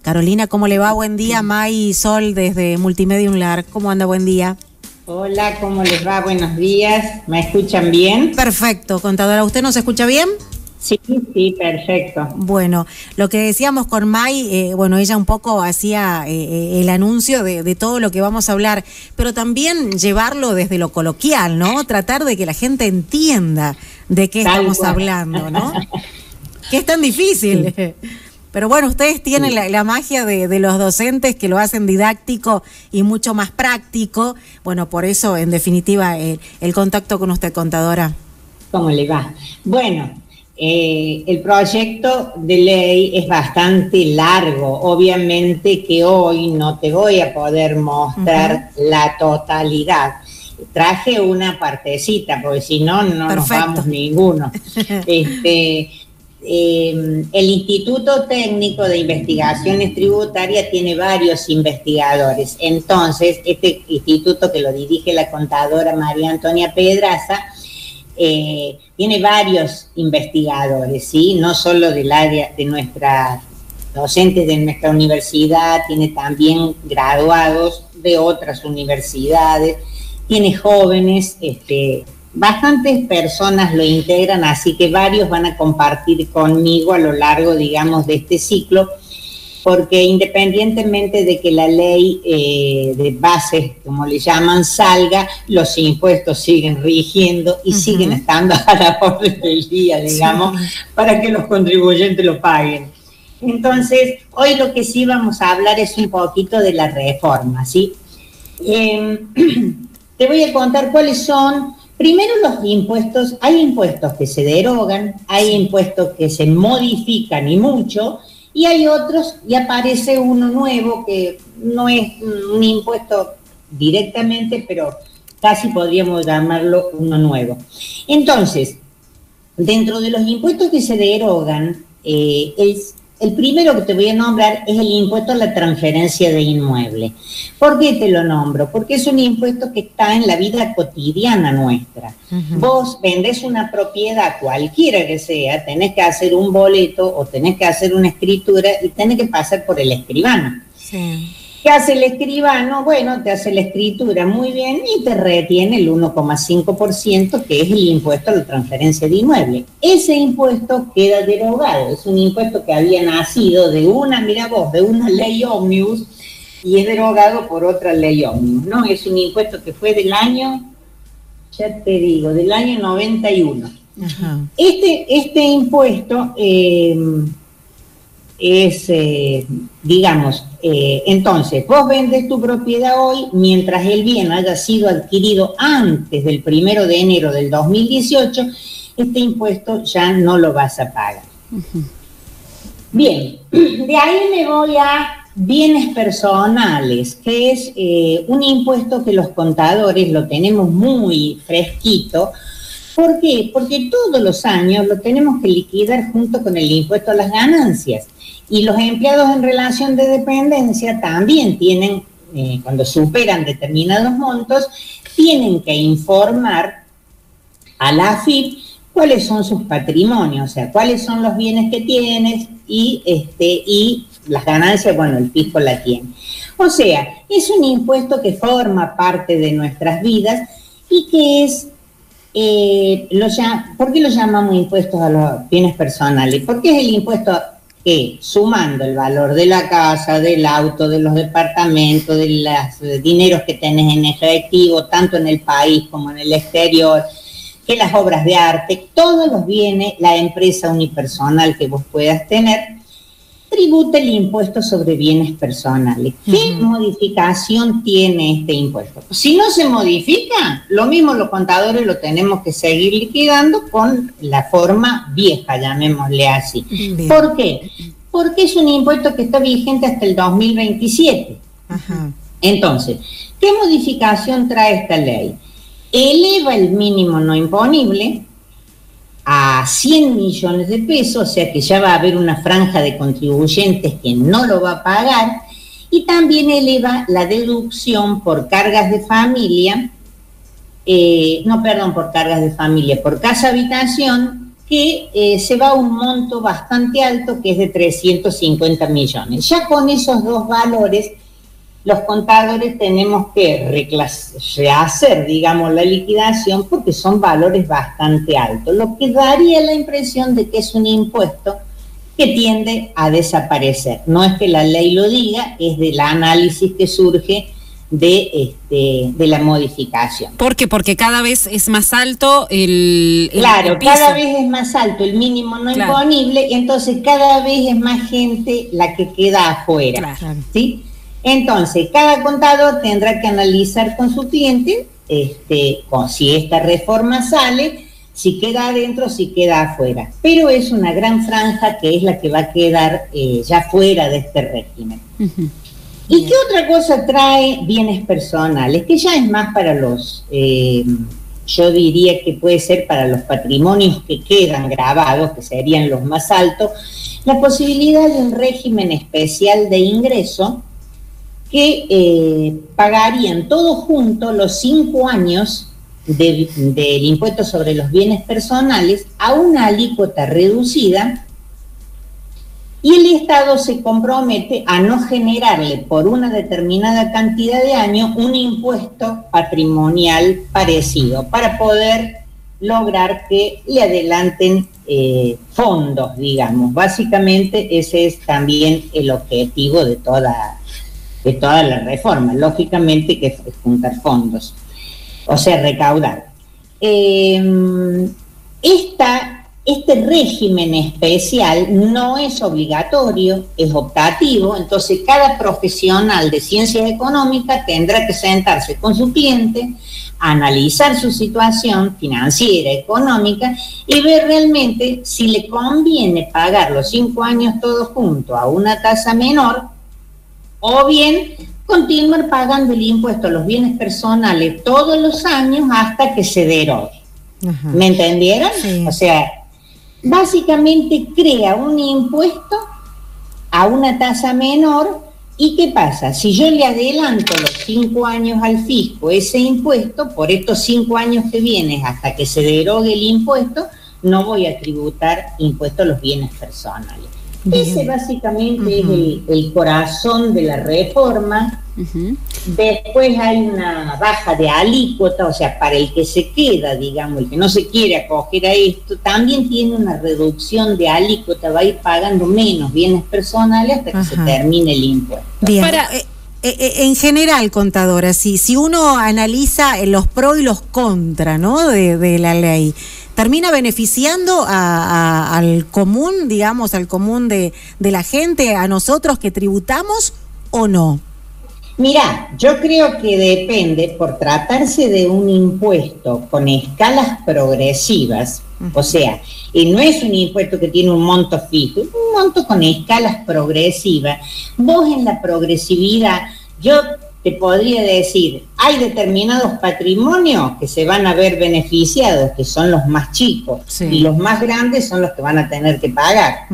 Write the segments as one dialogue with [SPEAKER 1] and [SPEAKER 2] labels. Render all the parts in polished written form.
[SPEAKER 1] Carolina, ¿cómo le va? Buen día, May y Sol desde Multimedia Unlar. ¿Cómo anda? Buen día.
[SPEAKER 2] Hola, ¿cómo les va? Buenos días. ¿Me escuchan bien?
[SPEAKER 1] Perfecto, contadora. ¿Usted nos escucha bien?
[SPEAKER 2] Sí, perfecto.
[SPEAKER 1] Bueno, lo que decíamos con May, bueno, ella un poco hacía el anuncio de todo lo que vamos a hablar, pero también llevarlo desde lo coloquial, ¿no? Tratar de que la gente entienda de qué estamos hablando, ¿no? Que es tan difícil. Sí. Pero bueno, ustedes tienen la magia de los docentes que lo hacen didáctico y mucho más práctico. Bueno, por eso, en definitiva, el contacto con usted, contadora.
[SPEAKER 2] ¿Cómo le va? Bueno, el proyecto de ley es bastante largo. Obviamente que hoy no te voy a poder mostrar la totalidad. Traje una partecita, porque si no, no nos vamos ninguno. El Instituto Técnico de Investigaciones Tributarias tiene varios investigadores. Entonces, este instituto que lo dirige la contadora María Antonia Pedraza, tiene varios investigadores, ¿sí? No solo del área de nuestras docentes de nuestra universidad, tiene también graduados de otras universidades, tiene jóvenes, bastantes personas lo integran, así que varios van a compartir conmigo a lo largo, digamos, de este ciclo, porque independientemente de que la ley de bases, como le llaman, salga, los impuestos siguen rigiendo y siguen estando a la orden del día, digamos, para que los contribuyentes lo paguen. Entonces, hoy lo que sí vamos a hablar es un poquito de la reforma, ¿sí? Te voy a contar cuáles son. Primero, los impuestos. Hay impuestos que se derogan, hay impuestos que se modifican y mucho, y hay otros, y aparece uno nuevo que no es un impuesto directamente, pero casi podríamos llamarlo uno nuevo. Entonces, dentro de los impuestos que se derogan, el primero que te voy a nombrar es el impuesto a la transferencia de inmueble. ¿Por qué te lo nombro? Porque es un impuesto que está en la vida cotidiana nuestra. Vos vendés una propiedad, cualquiera que sea, tenés que hacer un boleto o tenés que hacer una escritura y tenés que pasar por el escribano. Sí. ¿Qué hace el escribano? Bueno, te hace la escritura muy bien y te retiene el 1,5%, que es el impuesto a la transferencia de inmueble. Ese impuesto queda derogado. Es un impuesto que había nacido de una, mira vos, de una ley ómnibus y es derogado por otra ley ómnibus, ¿no? Es un impuesto que fue del año, ya te digo, del año 91. Ajá. Este impuesto digamos, entonces, vos vendes tu propiedad hoy mientras el bien haya sido adquirido antes del 1 de enero del 2018, este impuesto ya no lo vas a pagar. Bien, de ahí me voy a bienes personales, que es un impuesto que los contadores lo tenemos muy fresquito. ¿Por qué? Porque todos los años lo tenemos que liquidar junto con el impuesto a las ganancias. Y los empleados en relación de dependencia también tienen, cuando superan determinados montos, tienen que informar a la AFIP cuáles son sus patrimonios, o sea, cuáles son los bienes que tienes y las ganancias, bueno, el fisco la tiene. O sea, es un impuesto que forma parte de nuestras vidas y que es... ¿por qué lo llamamos impuestos a los bienes personales? Porque es el impuesto que, sumando el valor de la casa, del auto, de los departamentos, de los dineros que tenés en efectivo, tanto en el país como en el exterior, que las obras de arte, todos los bienes, la empresa unipersonal que vos puedas tener, tributa el impuesto sobre bienes personales. ¿Qué modificación tiene este impuesto? Si no se modifica, lo mismo los contadores lo tenemos que seguir liquidando con la forma vieja, llamémosle así. Bien. ¿Por qué? Porque es un impuesto que está vigente hasta el 2027. Entonces, ¿qué modificación trae esta ley? Eleva el mínimo no imponible a 100 millones de pesos, o sea que ya va a haber una franja de contribuyentes que no lo va a pagar, y también eleva la deducción por cargas de familia, por casa habitación que se va a un monto bastante alto, que es de 350 millones. Ya con esos dos valores, los contadores tenemos que rehacer, digamos, la liquidación porque son valores bastante altos, lo que daría la impresión de que es un impuesto que tiende a desaparecer. No es que la ley lo diga, es del análisis que surge de la modificación.
[SPEAKER 3] ¿Por qué? Porque cada vez es más alto el
[SPEAKER 2] Claro,
[SPEAKER 3] piso.
[SPEAKER 2] cada vez es más alto el mínimo no imponible, y entonces cada vez es más gente la que queda afuera.
[SPEAKER 1] Claro.
[SPEAKER 2] ¿Sí? Entonces, cada contador tendrá que analizar con su cliente si esta reforma sale, si queda adentro, si queda afuera. Pero es una gran franja que es la que va a quedar ya fuera de este régimen.
[SPEAKER 3] Uh-huh.
[SPEAKER 2] ¿Y qué otra cosa trae bienes personales? Que ya es más para los, yo diría que puede ser para los patrimonios que quedan grabados, que serían los más altos, la posibilidad de un régimen especial de ingreso que pagarían todos juntos los 5 años del impuesto sobre los bienes personales a una alícuota reducida, y el Estado se compromete a no generarle por una determinada cantidad de años un impuesto patrimonial parecido, para poder lograr que le adelanten fondos, digamos. Básicamente ese es también el objetivo de toda la reforma, lógicamente, que es juntar fondos, o sea, recaudar. Este régimen especial no es obligatorio, es optativo, entonces cada profesional de ciencias económicas tendrá que sentarse con su cliente, analizar su situación financiera, económica, y ver realmente si le conviene pagar los 5 años todos juntos a una tasa menor, o bien continuar pagando el impuesto a los bienes personales todos los años hasta que se derogue. Ajá. ¿Me entendieron?
[SPEAKER 1] Sí.
[SPEAKER 2] O sea, básicamente crea un impuesto a una tasa menor. ¿Y qué pasa? Si yo le adelanto los 5 años al fisco ese impuesto, por estos 5 años que vienen hasta que se derogue el impuesto, no voy a tributar impuesto a los bienes personales. Bien. Ese básicamente es el corazón de la reforma. Después hay una baja de alícuota, o sea, para el que se queda, digamos, el que no se quiere acoger a esto, también tiene una reducción de alícuota, va a ir pagando menos bienes personales hasta que se termine el impuesto.
[SPEAKER 1] Bien. En general, contadora, si uno analiza los pros y los contras, ¿no?, de la ley, ¿termina beneficiando al común, digamos, al común de la gente, a nosotros que tributamos, o no?
[SPEAKER 2] Mirá, yo creo que depende, por tratarse de un impuesto con escalas progresivas, o sea, y no es un impuesto que tiene un monto fijo, es un monto con escalas progresivas. Vos en la progresividad, yo te podría decir, hay determinados patrimonios que se van a ver beneficiados, que son los más chicos, y los más grandes son los que van a tener que pagar.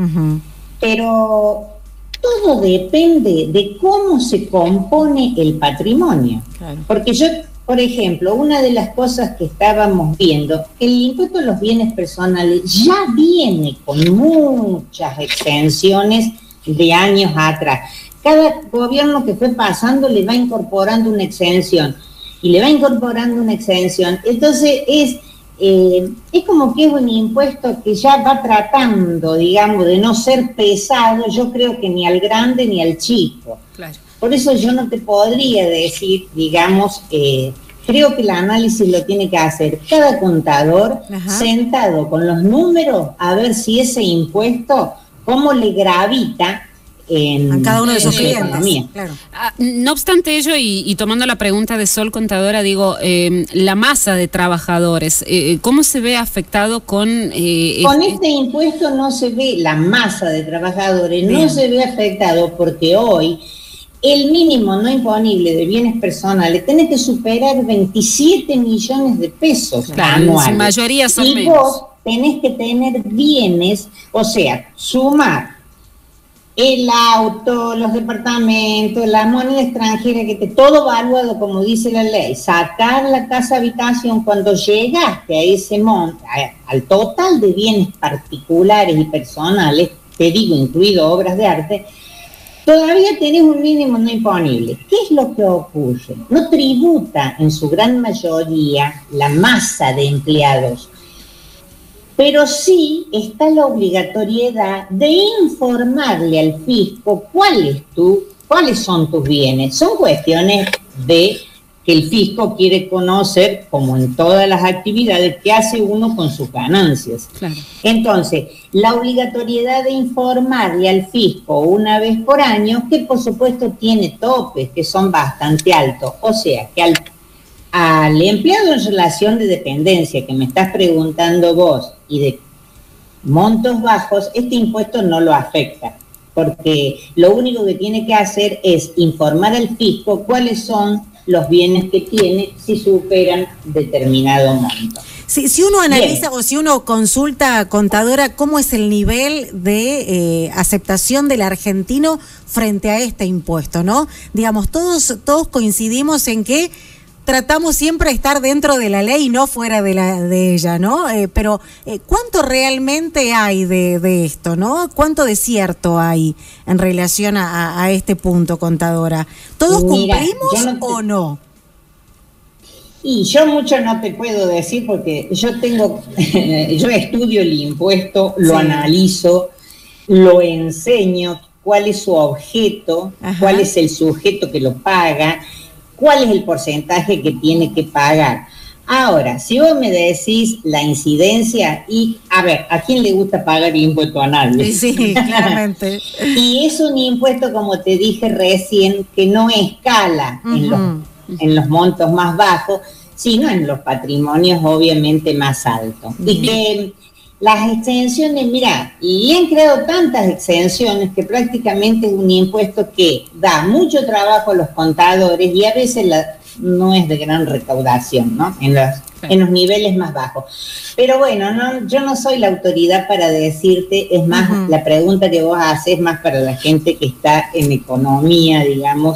[SPEAKER 2] Pero todo depende de cómo se compone el patrimonio. Claro. Porque yo, por ejemplo, una de las cosas que estábamos viendo, el impuesto a los bienes personales ya viene con muchas exenciones de años atrás. Cada gobierno que fue pasando le va incorporando una exención, y le va incorporando una exención. Entonces es como que es un impuesto que ya va tratando, digamos, de no ser pesado, yo creo que ni al grande ni al chico. Claro. Por eso yo no te podría decir, digamos, creo que el análisis lo tiene que hacer cada contador sentado con los números, a ver si ese impuesto, cómo le gravita a cada uno de sus clientes.
[SPEAKER 3] Claro. No obstante ello, y tomando la pregunta de Sol, contadora, digo, la masa de trabajadores, ¿cómo se ve afectado con
[SPEAKER 2] este impuesto? No se ve la masa de trabajadores, no se ve afectado, porque hoy el mínimo no imponible de bienes personales tiene que superar 27 millones de pesos anuales.
[SPEAKER 3] En su mayoría son menos.
[SPEAKER 2] Y vos tenés que tener bienes, o sea, sumar el auto, los departamentos, la moneda extranjera, todo valuado como dice la ley, sacar la casa habitación cuando llegaste a ese monto, al total de bienes particulares y personales, te digo, incluido obras de arte, todavía tenés un mínimo no imponible. ¿Qué es lo que ocurre? No tributa en su gran mayoría la masa de empleados, pero sí está la obligatoriedad de informarle al fisco cuáles son tus bienes. Son cuestiones de que el fisco quiere conocer, como en todas las actividades, qué hace uno con sus ganancias. Claro. Entonces, la obligatoriedad de informarle al fisco una vez por año, que por supuesto tiene topes que son bastante altos. O sea, que al empleado en relación de dependencia que me estás preguntando vos y de montos bajos, este impuesto no lo afecta, porque lo único que tiene que hacer es informar al fisco cuáles son los bienes que tiene si superan determinado monto.
[SPEAKER 1] Si uno analiza o si uno consulta, contadora, ¿cómo es el nivel de aceptación del argentino frente a este impuesto, no? Digamos, todos coincidimos en que tratamos siempre de estar dentro de la ley y no fuera de ella, ¿no? Pero ¿cuánto realmente hay de esto, no? ¿Cuánto de cierto hay en relación a este punto, contadora? ¿Todos cumplimos o no?
[SPEAKER 2] Y yo mucho no te puedo decir porque yo estudio el impuesto, lo analizo, lo enseño, cuál es su objeto, cuál es el sujeto que lo paga, cuál es el porcentaje que tiene que pagar. Ahora, si vos me decís la incidencia, y a ver, ¿a quién le gusta pagar el impuesto? A nadie.
[SPEAKER 1] Sí, claramente.
[SPEAKER 2] Y es un impuesto, como te dije recién, que no escala en los montos más bajos, sino en los patrimonios obviamente más altos. Y que las exenciones, mirá, y han creado tantas exenciones que prácticamente es un impuesto que da mucho trabajo a los contadores y a veces no es de gran recaudación, ¿no? En los niveles más bajos. Pero bueno, yo no soy la autoridad para decirte, es más, la pregunta que vos haces es más para la gente que está en economía, digamos,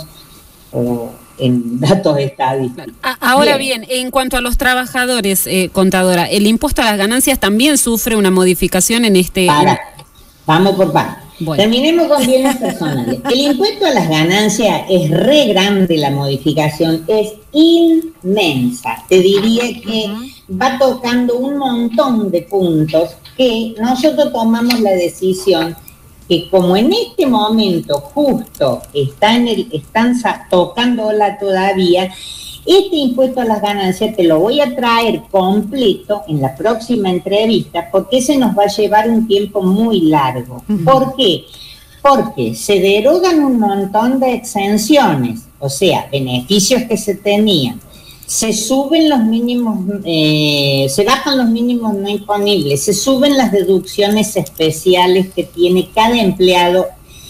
[SPEAKER 2] o en datos estadísticos.
[SPEAKER 3] Ahora bien, en cuanto a los trabajadores, contadora, ¿el impuesto a las ganancias también sufre una modificación en este...?
[SPEAKER 2] Vamos por partes. Bueno. Terminemos con bienes personales. El impuesto a las ganancias es re grande, la modificación es inmensa. Te diría que va tocando un montón de puntos que nosotros tomamos la decisión que como en este momento justo están tocándola todavía, este impuesto a las ganancias te lo voy a traer completo en la próxima entrevista porque ese nos va a llevar un tiempo muy largo. ¿Por qué? Porque se derogan un montón de exenciones, o sea, beneficios que se tenían. Se suben los mínimos, se bajan los mínimos no imponibles, se suben las deducciones especiales que tiene cada empleado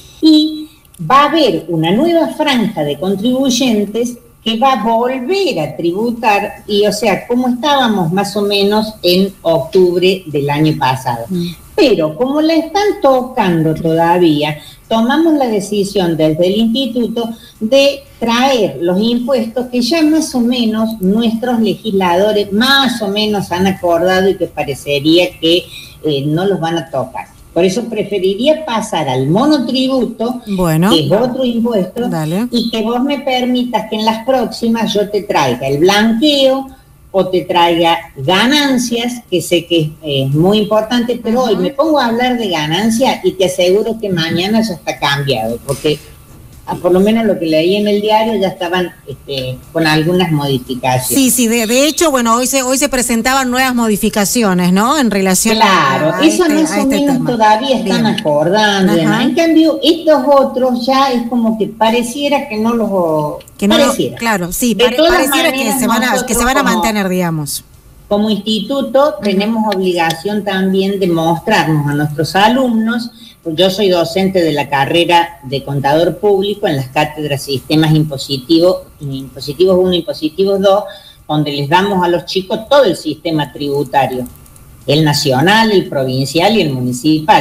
[SPEAKER 2] y va a haber una nueva franja de contribuyentes que va a volver a tributar y, o sea, como estábamos más o menos en octubre del año pasado. Pero como la están tocando todavía, tomamos la decisión desde el instituto de traer los impuestos que ya más o menos nuestros legisladores más o menos han acordado y que parecería que no los van a tocar. Por eso preferiría pasar al monotributo, que es otro impuesto, y que vos me permitas que en las próximas yo te traiga el blanqueo o te traiga ganancias, que sé que es muy importante, pero hoy me pongo a hablar de ganancias y te aseguro que mañana ya está cambiado, porque por lo menos lo que leí en el diario ya estaban con algunas modificaciones.
[SPEAKER 1] Sí, de hecho, bueno, hoy se presentaban nuevas modificaciones, ¿no? En relación
[SPEAKER 2] a eso más o menos tema. Todavía están acordando. En cambio, estos otros ya es como que pareciera que no los...
[SPEAKER 1] Claro, sí, pareciera que se van a mantener, digamos.
[SPEAKER 2] Como instituto tenemos obligación también de mostrarnos a nuestros alumnos. Yo soy docente de la carrera de contador público en las cátedras Sistemas Impositivos 1, Impositivos 2, donde les damos a los chicos todo el sistema tributario, el nacional, el provincial y el municipal.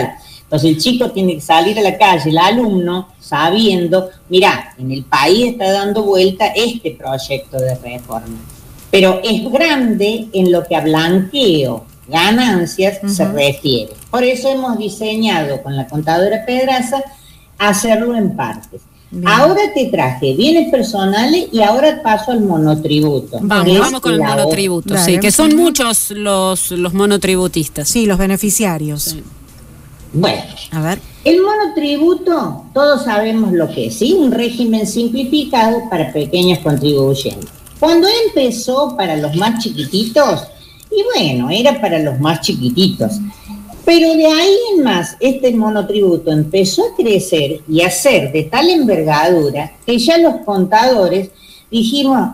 [SPEAKER 2] Entonces el chico tiene que salir a la calle, el alumno, sabiendo, mirá, en el país está dando vuelta este proyecto de reforma, pero es grande en lo que a blanqueo, ganancias se refiere. Por eso hemos diseñado con la contadora Pedraza hacerlo en partes. Bien. Ahora te traje bienes personales y ahora paso al monotributo.
[SPEAKER 3] Vamos con el monotributo, sí, que son muchos los monotributistas.
[SPEAKER 1] Sí, los beneficiarios.
[SPEAKER 2] Sí. Bueno, a ver. El monotributo, todos sabemos lo que es, ¿sí? Un régimen simplificado para pequeños contribuyentes. Cuando empezó para los más chiquititos, y bueno, era para los más chiquititos, pero de ahí en más, este monotributo empezó a crecer y a ser de tal envergadura que ya los contadores dijimos,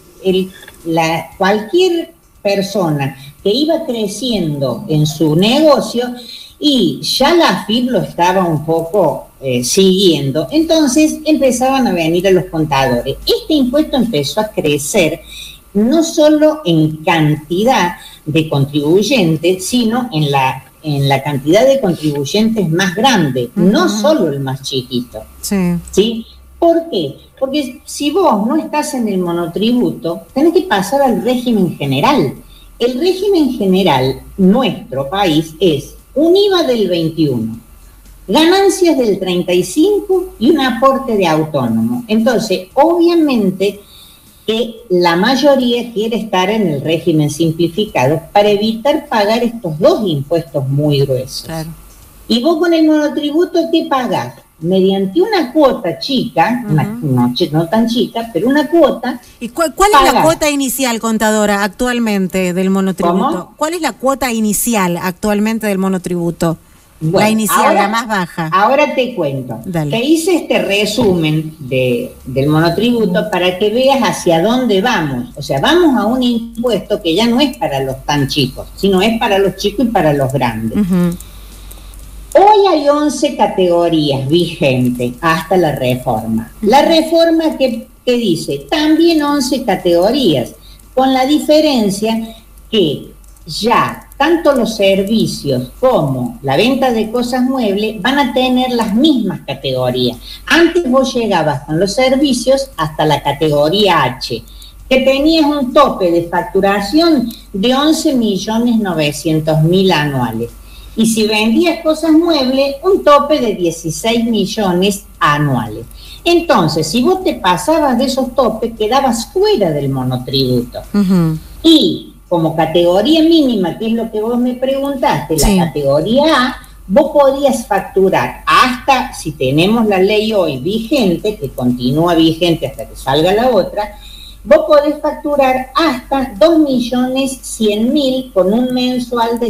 [SPEAKER 2] cualquier persona que iba creciendo en su negocio y ya la AFIP lo estaba un poco siguiendo, entonces empezaban a venir a los contadores. Este impuesto empezó a crecer no solo en cantidad de contribuyentes, sino en la cantidad de contribuyentes más grande, no solo el más chiquito. ¿Sí? ¿Por qué? Porque si vos no estás en el monotributo, tenés que pasar al régimen general. El régimen general, nuestro país, es un IVA del 21, ganancias del 35 y un aporte de autónomo. Entonces, obviamente que la mayoría quiere estar en el régimen simplificado para evitar pagar estos dos impuestos muy gruesos. Claro. Y vos con el monotributo, ¿qué pagás? Mediante una cuota chica, no tan chica, pero una cuota.
[SPEAKER 1] ¿Y cuál es la cuota inicial, contadora, actualmente del monotributo?
[SPEAKER 2] ¿Cómo?
[SPEAKER 1] ¿Cuál es la cuota inicial actualmente del monotributo? Bueno, la inicial, ahora, la más baja.
[SPEAKER 2] Ahora te cuento.
[SPEAKER 1] Dale.
[SPEAKER 2] Te hice este resumen del monotributo para que veas hacia dónde vamos. O sea, vamos a un impuesto que ya no es para los tan chicos, sino es para los chicos y para los grandes. Hoy hay 11 categorías vigentes hasta la reforma. La reforma que dice también 11 categorías, con la diferencia que ya tanto los servicios como la venta de cosas muebles van a tener las mismas categorías. Antes vos llegabas con los servicios hasta la categoría H, que tenías un tope de facturación de 11.900.000 anuales. Y si vendías cosas muebles, un tope de 16 millones anuales. Entonces, si vos te pasabas de esos topes, quedabas fuera del monotributo. Y como categoría mínima, que es lo que vos me preguntaste, sí, la categoría A, vos podías facturar hasta, si tenemos la ley hoy vigente, que continúa vigente hasta que salga la otra, vos podés facturar hasta 2.100.000 con un mensual de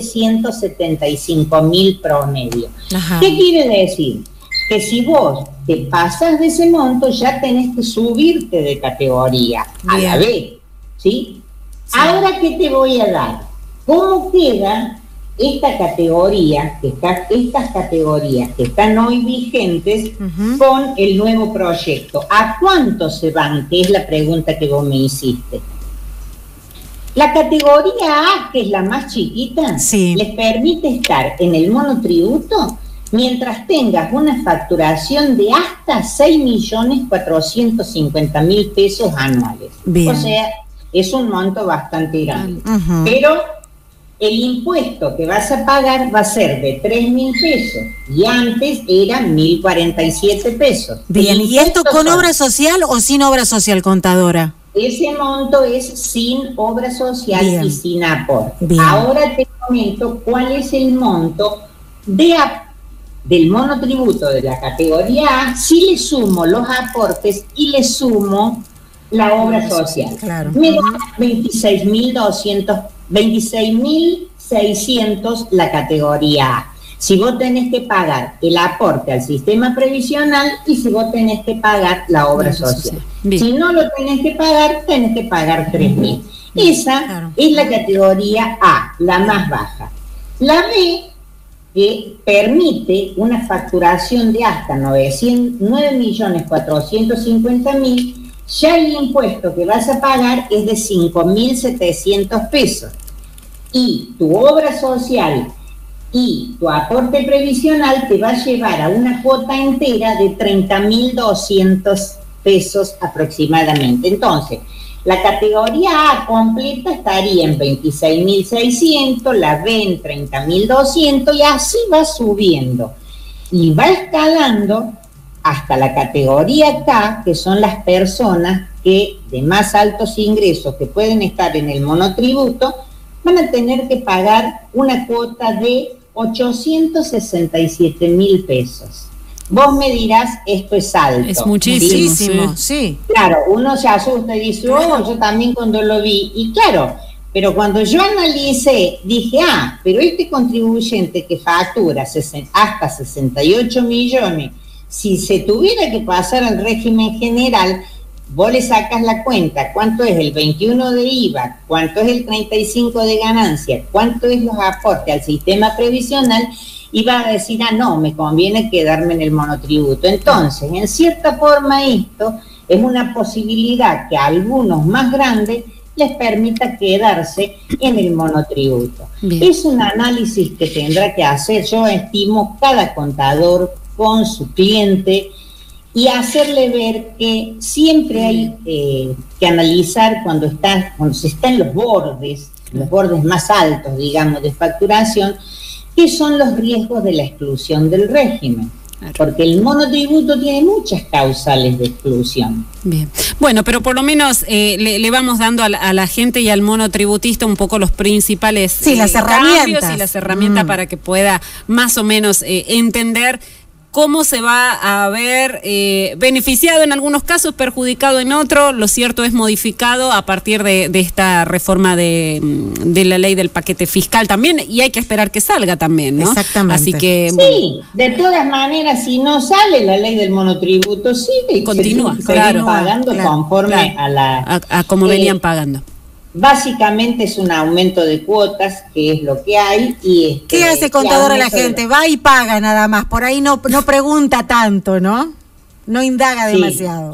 [SPEAKER 2] 175.000 promedio. Ajá. ¿Qué quiere decir? Que si vos te pasas de ese monto, ya tenés que subirte de categoría a la B, ¿sí? Sí. Ahora, ¿qué te voy a dar? ¿Cómo queda esta categoría, estas categorías que están hoy vigentes con el nuevo proyecto? ¿A cuánto se van? Que es la pregunta que vos me hiciste. La categoría A, que es la más chiquita, sí, les permite estar en el monotributo mientras tengas una facturación de hasta 6.450.000 pesos anuales. Bien. O sea, es un monto bastante grande. Pero el impuesto que vas a pagar va a ser de 3.000 pesos y antes eran 1.047 pesos.
[SPEAKER 1] Bien, ¿y esto con obra social o sin obra social, contadora?
[SPEAKER 2] Ese monto es sin obra social. Bien. Y sin aporte. Bien. Ahora te comento cuál es el monto del monotributo de la categoría A, si le sumo los aportes y le sumo la obra social. Claro. Me da 26.600 la categoría A. Si vos tenés que pagar el aporte al sistema previsional y si vos tenés que pagar la obra social. Si no lo tenés que pagar 3.000. Esa es la categoría A, la más baja. La B, que permite una facturación de hasta 9.450.000, ya el impuesto que vas a pagar es de 5.700 pesos. Y tu obra social y tu aporte previsional te va a llevar a una cuota entera de 30.200 pesos aproximadamente. Entonces, la categoría A completa estaría en 26.600, la B en 30.200 y así va subiendo. Y va escalando hasta la categoría K, que son las personas que de más altos ingresos que pueden estar en el monotributo, van a tener que pagar una cuota de 867.000 pesos. Vos me dirás, esto es alto.
[SPEAKER 3] Es muchísimo,
[SPEAKER 1] sí.
[SPEAKER 2] Claro, uno se asusta y dice, oh, yo también cuando lo vi. Y claro, pero cuando yo analicé, dije, pero este contribuyente que factura hasta 68 millones, si se tuviera que pasar al régimen general, vos le sacas la cuenta, cuánto es el 21 de IVA, cuánto es el 35 de ganancia, cuánto es los aportes al sistema previsional, y va a decir, no, me conviene quedarme en el monotributo. Entonces, en cierta forma esto es una posibilidad que a algunos más grandes les permita quedarse en el monotributo. Bien. Es un análisis que tendrá que hacer, yo estimo, cada contador con su cliente, y hacerle ver que siempre hay que analizar cuando se está en los bordes más altos, digamos, de facturación, qué son los riesgos de la exclusión del régimen. Claro. Porque el monotributo tiene muchas causales de exclusión.
[SPEAKER 3] Bien. Bueno, pero por lo menos le vamos dando a la gente y al monotributista un poco los principales
[SPEAKER 1] las herramientas.
[SPEAKER 3] Y las herramientas para que pueda más o menos entender cómo se va a ver beneficiado en algunos casos, perjudicado en otros. Lo cierto es modificado a partir de esta reforma de la ley del paquete fiscal también, y hay que esperar que salga también, ¿no?
[SPEAKER 1] Exactamente.
[SPEAKER 3] Así que
[SPEAKER 2] sí, de todas maneras, si no sale la ley del monotributo, sigue
[SPEAKER 3] continúa,
[SPEAKER 2] pagando conforme
[SPEAKER 3] a como venían pagando.
[SPEAKER 2] Básicamente es un aumento de cuotas, que es lo que hay. Y
[SPEAKER 1] ¿qué hace contador a la gente? Va y paga nada más, por ahí no pregunta tanto, ¿no? No indaga demasiado.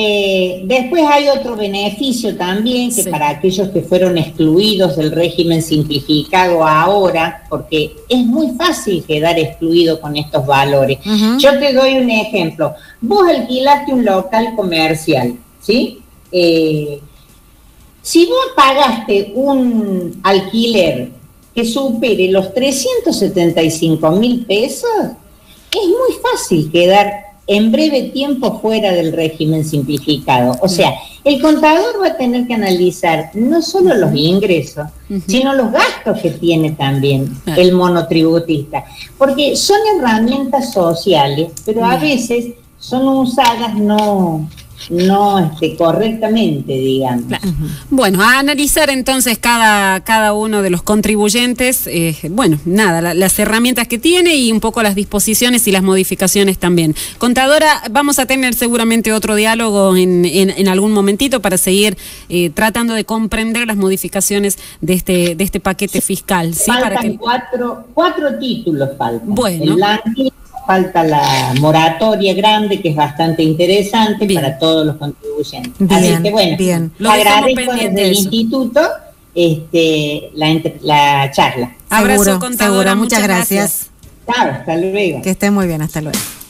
[SPEAKER 2] Después hay otro beneficio también, que para aquellos que fueron excluidos del régimen simplificado ahora, porque es muy fácil quedar excluido con estos valores. Yo te doy un ejemplo. Vos alquilaste un local comercial, ¿sí? Si vos pagaste un alquiler que supere los 375.000 pesos, es muy fácil quedar en breve tiempo fuera del régimen simplificado. O sea, el contador va a tener que analizar no solo los ingresos, sino los gastos que tiene también el monotributista. Porque son herramientas sociales, pero a veces son usadas no correctamente, digamos.
[SPEAKER 3] Claro. Bueno, a analizar entonces cada uno de los contribuyentes, bueno, nada, las herramientas que tiene y un poco las disposiciones y las modificaciones también. Contadora, vamos a tener seguramente otro diálogo en algún momentito para seguir tratando de comprender las modificaciones de este paquete fiscal. ¿Sí?
[SPEAKER 2] Faltan cuatro títulos faltan.
[SPEAKER 3] Bueno.
[SPEAKER 2] Falta la moratoria grande, que es bastante interesante para todos los contribuyentes. Así que bueno, agradezco desde el instituto la charla.
[SPEAKER 3] Abrazo, contadora.
[SPEAKER 1] Muchas gracias.
[SPEAKER 2] Chao, hasta luego.
[SPEAKER 1] Que esté muy bien, hasta luego.